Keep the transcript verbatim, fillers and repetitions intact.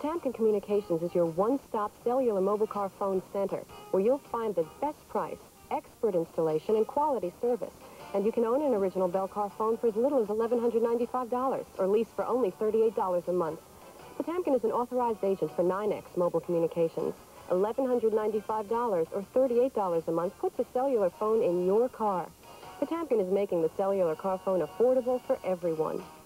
Potamkin Communications is your one-stop cellular mobile car phone center, where you'll find the best price, expert installation, and quality service. And you can own an original Bell car phone for as little as eleven hundred ninety-five dollars, or lease for only thirty-eight dollars a month. Potamkin is an authorized agent for nine X Mobile Communications. eleven hundred ninety-five dollars or thirty-eight dollars a month puts a cellular phone in your car. Potamkin is making the cellular car phone affordable for everyone.